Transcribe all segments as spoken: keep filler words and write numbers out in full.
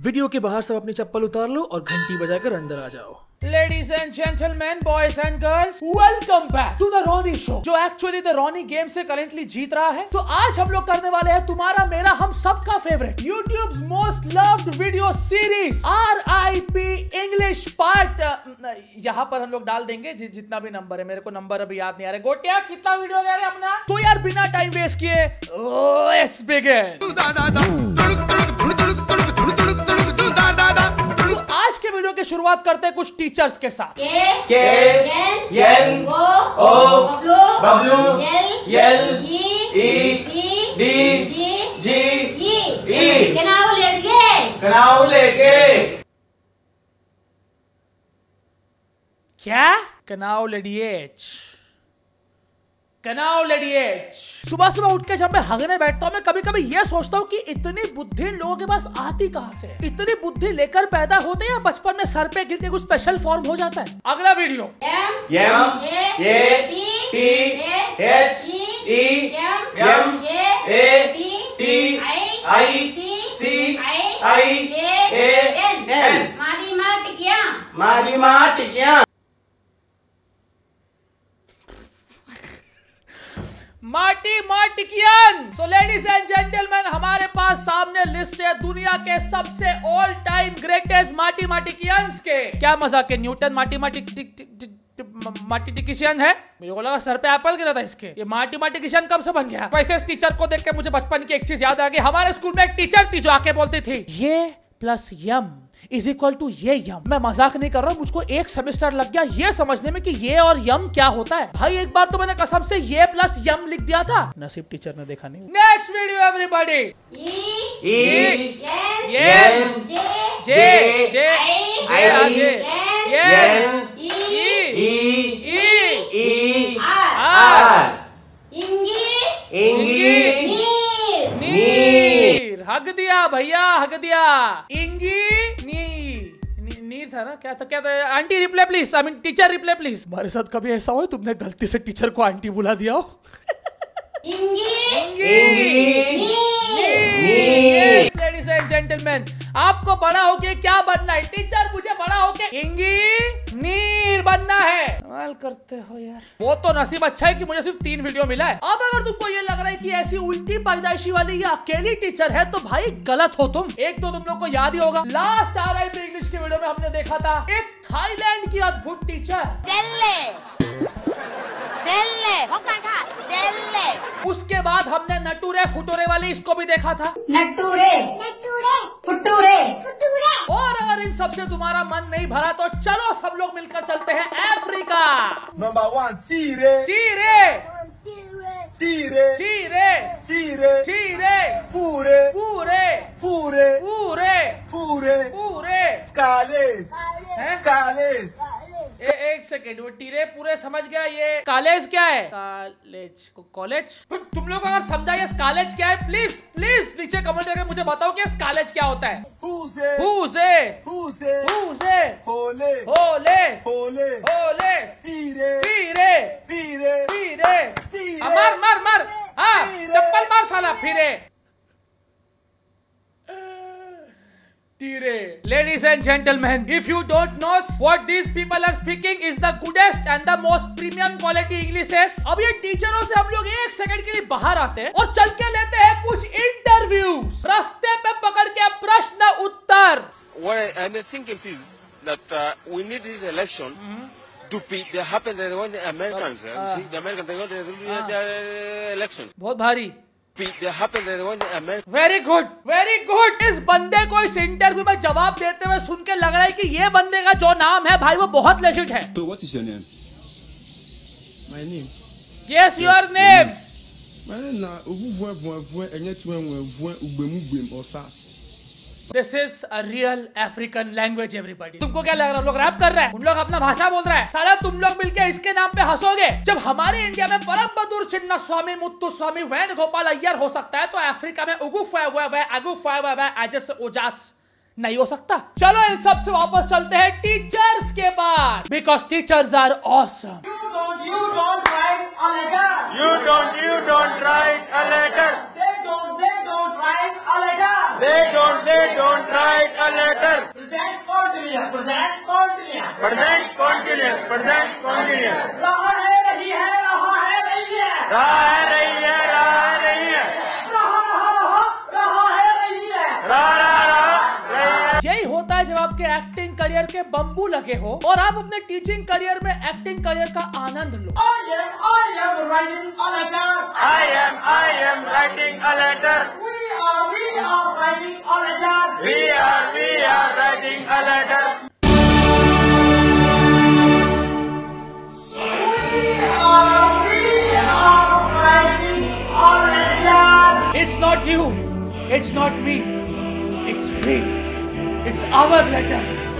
Video के बाहर सब अपनी चप्पल उतार लो और घंटी बजाकर अंदर आ जाओ। Ladies and gentlemen, boys and girls, welcome back to the Ronnie Show, जो एक्चुअली द रॉनी गेम से करेंटली जीत रहा है। तो आज हम लोग करने वाले हैं तुम्हारा मेरा हम सबका favourite YouTube's most loved video series R I P English Part। यहाँ पर हम लोग डाल देंगे जि, जितना भी नंबर है, मेरे को नंबर अभी याद नहीं आ रहा। गोटिया कितना वीडियो गया रे अपना? तो यार बिना टाइम वेस्ट किए लेट्स बिगिन। आज के वीडियो की शुरुआत करते हैं कुछ टीचर्स के साथ। K, K, N, O, W, L, E, D, G, E, knowledge, कनाऊ late गए। क्या? कनाऊ लेडिएच, कनाऊ लेडिएच। सुबह सुबह उठ के जब मैं हगने बैठता हूँ, मैं कभी कभी ये सोचता हूँ कि इतनी बुद्धि लोगों के पास आती कहाँ से? इतनी बुद्धि लेकर पैदा होते हैं या बचपन में सर पे गिर के कुछ स्पेशल फॉर्म हो जाता है? अगला video. M, A, T, H, E, M, A, T, I, C, I, A, N. मारी माँ टिकिया, मारी माँ टिकिया। माटी माटिकियन। सो लेडीज एंड जेंटलमैन, हमारे पास सामने लिस्ट है दुनिया के सबसे ऑल टाइम ग्रेटेस्ट माटी माटिकियंस के। क्या मजाक है? न्यूटन माटी माटी माटिकिशियन है? मेरे को लगा सर पे एप्पल गिरा था इसके। ये माटी माटिकिशियन कब से बन गया? वैसे इस टीचर को देख के मुझे बचपन की एक चीज याद आ गई। हमारे स्कूल में एक टीचर थी जो आके बोलती थी ये plus yum is equal to ये यम। मैं मजाक नहीं कर रहा हूँ, मुझको एक सेमेस्टर लग गया ये समझने में कि ये और यम क्या होता है। भाई एक बार तो मैंने कसम से ये प्लस यम लिख दिया था, नसीब टीचर ने देखा नहीं। Next video everybody. E, N, J, J, J, N, E, R, engineer. हग दिया भैया, हग दिया। इंगी, नी, नी, नीर था ना? क्या था? क्या था? Aunty reply please, I mean teacher reply please. हमारे साथ कभी ऐसा हो तुमने गलती से टीचर को आंटी बुला दिया हो? लेडीज एंड जेंटलमैन, आपको बड़ा होके क्या बनना है? टीचर मुझे बड़ा होके इंगी नीर बनना है। कमाल करते हो यार। वो तो नसीब अच्छा है कि मुझे सिर्फ तीन वीडियो मिला है। अब अगर तुमको ये लग रहा है कि ऐसी उल्टी पैदाइशी वाली ये अकेली टीचर है तो भाई गलत हो तुम। एक तो तुम लोग को याद ही होगा, last R I P English की वीडियो में हमने देखा था एक थाईलैंड की अद्भुत टीचर। उसके बाद हमने नटूरे फुटूरे वाली इसको भी देखा था। नटूरे, नटूरे, फुटूरे, फुटूरे। और अगर इन सब से तुम्हारा मन नहीं भरा तो चलो सब लोग मिलकर चलते हैं अफ्रीका। नंबर वन, चीरे, चीरे, चीरे, चीरे, चीरे, चीरे, पूरे, पूरे, पूरे, पूरे, पूरे, पूरे, काले, हैं? काले। ए, एक सेकेंड, वो टीरे पूरे समझ गया। ये कॉलेज क्या है? College, college. तुम लोग अगर समझा ये कॉलेज क्या है, प्लीज प्लीज नीचे कमेंट करके मुझे बताओ कि कॉलेज क्या होता है। हुसे, हुसे, हुसे, हुसे, होले, होले, होले, होले, पीरे, फिरे, पीरे, फिरे। पीरे। हाँ, मार मार मार, हाँ चप्पल मार साला, फिरे। Ladies and gentlemen, if you don't know what these people are speaking is the goodest and the most premium quality English। अब ये टीचरों से हम लोग एक सेकंड के लिए बाहर आते हैं और चल के लेते हैं कुछ इंटरव्यूज। रास्ते पे पकड़ के प्रश्न उत्तर। What I'm thinking is that uh, we need this election mm-hmm. to be the happen that when the Americans, uh, uh, the Americans they want the uh, uh, elections. बहुत भारी। Very good, very good. इस बंदे को इस interview में जवाब देते हुए सुन के लग रहा है कि ये बंदे का जो नाम है भाई वो बहुत लेजिट है। So what is your name? My name. Yes, your name. My name na Ovuvwe Vwe Enyetuwe Vwe Ugbemugbe Osas. This is a real African language everybody। तुमको क्या लग रहा है लोग रैप कर रहे हैं? उन लोग अपना भाषा बोल रहा है। साला तुम लोग मिलके इसके नाम पे हंसोगे। जब हमारे इंडिया में परम बदूर चिन्ना स्वामी मुत्तु स्वामी वेणुगोपाल अय्यर हो सकता है तो अफ्रीका में उगु फुआ हुआ वे अगु फुआ हुआ वे अजस ओजास नहीं हो सकता। चलो इन सब से वापस चलते हैं टीचर्स के पास, because teachers are awesome. You don't write a letter. You don't, you don't write a letter. They don't, they don't write a letter. They don't, they don't write a letter. आपके acting career के bamboo लगे हो और आप अपने teaching career में acting career का आनंद लो। I am, I am writing a letter. I am, I am writing a letter. We are, we are writing a letter. We are, we are writing a letter. We are, we are writing a letter. It's not you, it's not me, it's we, it's our letter.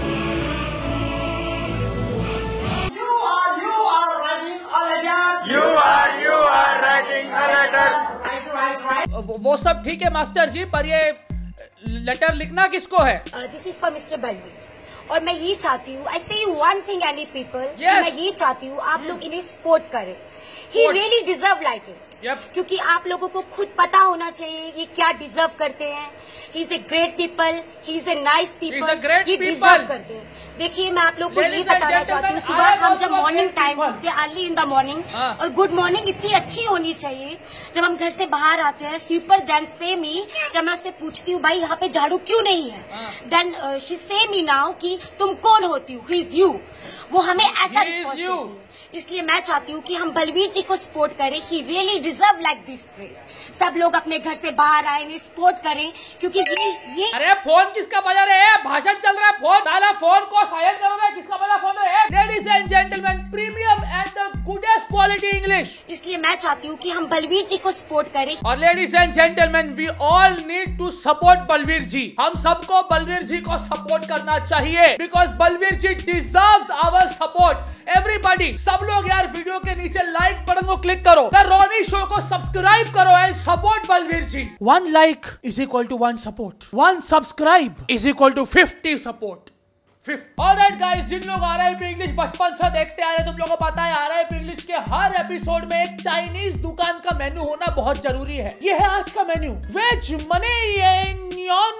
You are, you are writing a letter. You are, you are writing a letter. Right, right, right. वो वो सब ठीक है master जी, पर ये letter लिखना किसको है? This is for mister Balvir और मैं ये चाहती हूँ, I say one thing any people, Yes. मैं ये चाहती हूँ आप लोग इन्हें सपोर्ट करें। He really deserve like it, Yep. क्योंकि आप लोगों को खुद पता होना चाहिए ये क्या डिजर्व करते हैं। He is a great people, he is a nice people, He's a great ये people. डिजर्व करते हैं। देखिए मैं आप लोग को ये Ladies and बताना चाहती हूँ, gentlemen, सुबह I am हम also जब a morning great time people. उठते हैं अर्ली इन द मॉर्निंग, हाँ. और गुड मॉर्निंग इतनी अच्छी होनी चाहिए। जब हम घर से बाहर आते हैं स्वीपर देन से मी, जब मैं उससे पूछती हूँ भाई यहाँ पे झाड़ू क्यों नहीं है, देन शी से मी नाउ कि तुम कौन होती हो, ही इज यू। वो हमें ऐसा He is रिस्पॉन्स you. देती है। इसलिए मैं चाहती हूँ कि हम बलवीर जी को सपोर्ट करें। He really deserve like this praise. सब लोग अपने घर से बाहर आए, इन्हें सपोर्ट करें, क्योंकि ये ये अरे फोन किसका बजा रहे हैं? भाषण चल रहा है, फोन डाला, फोन को साइलेंट करो रे, किसका बजा फोन है? Ladies and gentleman, premium and the goodest quality English. इसलिए मैं चाहती हूँ कि हम बलवीर जी को सपोर्ट करें। और ladies and gentleman, we all need to support Balvir ji. हम सबको बलवीर जी को सपोर्ट करना चाहिए, because Balvir ji deserves our support. Everybody, सब लोग यार वीडियो के नीचे लाइक बटन को क्लिक करो, द रॉनी शो को सब्सक्राइब करो and support Balvir ji. One like is equal to one support, one subscribe is equal to fifty support. Alright guys, जिन लोग आ रहे हैं इंग्लिश बचपन से देखते आ रहे हैं, तुम लोगों को पता है आ रहा है इंग्लिश के हर एपिसोड में एक चाइनीज दुकान का मेन्यू होना बहुत जरूरी है। ये है आज का मेन्यू, वेज मनेनियन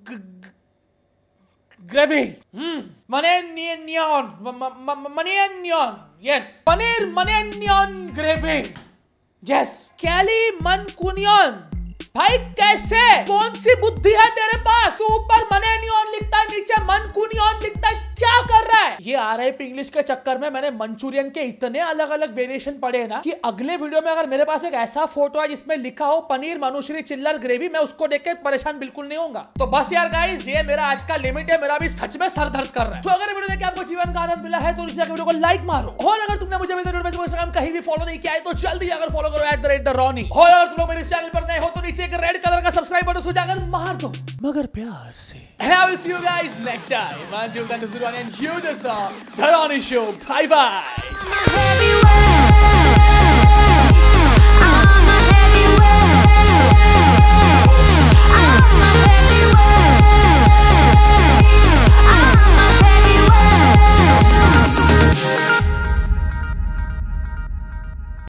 ग्रेवी, मनेनियन मनेनियन, यस, पनीर मनेनियन ग्रेवी, यस, कैली मनकुनियन। भाई कैसे, कौन सी बुद्धि है तेरे पास? तू ऊपर मनेनियन लिखता है, नीचे मनकुनियन लिखता है, क्या कर रहा है? ये आ रहे हैं इंग्लिश के चक्कर में मैंने मंचूरियन के इतने अलग अलग वेरिएशन पढ़े हैं ना कि अगले वीडियो में अगर मेरे पास एक ऐसा फोटो है जिसमें लिखा हो पनीर मनुश्री चिल्लर ग्रेवी, मैं उसको देख के परेशान बिल्कुल नहीं होगा। तो बस यार गाइस, ये मेरा आज का लिमिट है, मेरा भी सच में सर दर्द कर रहा है। तो अगर वीडियो देख के आपको जीवन का आनंद मिला है तो इस वीडियो को लाइक मारो, और अगर तुमने मुझे इंस्टाग्राम कहीं भी फॉलो नहीं किया है तो जल्दी जाकर फॉलो करो at the rate the Ronnie. और अगर तुम लोग मेरे चैनल पर नए हो तो नीचे एक रेड कलर का सब्सक्राइब बटन उसको जाकर मार दो, मगर प्यार से। And I will see you guys next time. Until then, this is Ron and you just saw The Ronnie Show. Bye bye. everywhere.